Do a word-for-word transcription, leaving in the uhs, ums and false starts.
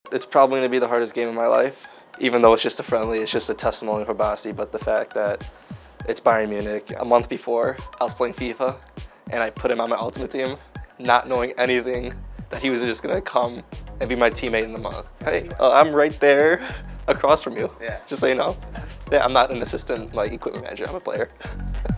It's probably going to be the hardest game of my life, even though it's just a friendly. It's just a testimony for Basti, but the fact that it's Bayern Munich. A month before, I was playing FIFA, and I put him on my ultimate team, not knowing anything that he was just going to come and be my teammate in the month. Hey, uh, I'm right there across from you, Yeah. just so you know. Yeah, I'm not an assistant, like, equipment manager. I'm a player.